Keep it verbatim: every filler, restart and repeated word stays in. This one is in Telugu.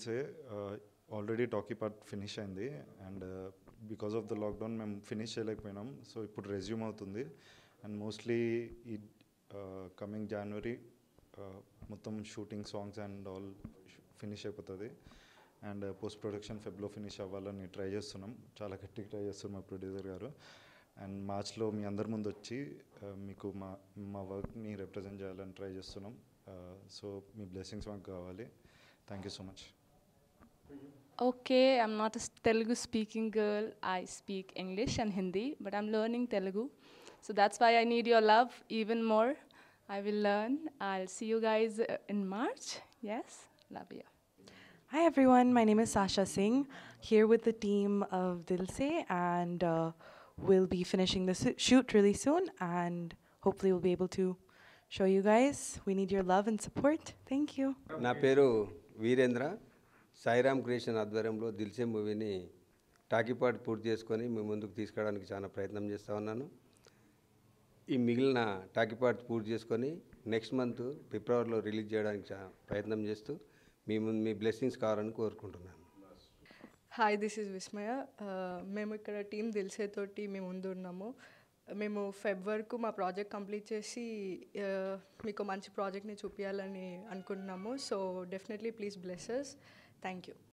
దిల్సే ఆల్రెడీ టాకీ పార్ట్ ఫినిష్ అయింది and because of the lockdown మేము ఫినిష్ చేయలేకపోయినాం. సో ఇప్పుడు రెజ్యూమ్ అవుతుంది అండ్ మోస్ట్లీ ఈ కమింగ్ జనవరి మొత్తం shooting songs and all finish అయిపోతుంది అండ్ పోస్ట్ ప్రొడక్షన్ ఫెబ్లో ఫినిష్ అవ్వాలని ట్రై చేస్తున్నాం. చాలా గట్టిగా ట్రై చేస్తున్నాం మా ప్రొడ్యూసర్ గారు. అండ్ మార్చ్లో మీ అందరి ముందు వచ్చి మీకు మా మా వర్క్ని రిప్రజెంట్ చేయాలని ట్రై చేస్తున్నాం. సో మీ బ్లెస్సింగ్స్ మాకు కావాలి. Thank you so much. Okay, I'm not a Telugu speaking girl. I speak English and Hindi, but I'm learning Telugu. So that's why I need your love even more. I will learn. I'll see you guys in March. Yes, love you. Hi everyone, my name is Sasha Singh, here with the team of Dilse, and uh, we'll be finishing the shoot really soon, and hopefully we'll be able to show you guys. We need your love and support. Thank you. నా పేరు వీరేంద్ర. సాయిరామ్ క్రియేషన్ ఆధ్వర్యంలో దిల్సే మూవీని టాకీపాట్ పూర్తి చేసుకొని మీ ముందుకు తీసుకురావడానికి చాలా ప్రయత్నం చేస్తూ ఉన్నాను. ఈ మిగిలిన టాకీపాట్ పూర్తి చేసుకొని నెక్స్ట్ మంత్ ఫిబ్రవరిలో రిలీజ్ చేయడానికి ప్రయత్నం చేస్తూ మీ ముందు మీ బ్లెస్సింగ్స్ కావాలని కోరుకుంటున్నాను. Hi, this is Vismaya. మేము ఇక్కడ టీమ్ దిల్సే తోటి మేము ముందు ఉన్నాము. మేము ఫెబ్ వరకు మా ప్రాజెక్ట్ కంప్లీట్ చేసి మీకు మంచి ప్రాజెక్ట్ని చూపించాలని అనుకుంటున్నాము. So definitely please bless us. Thank you.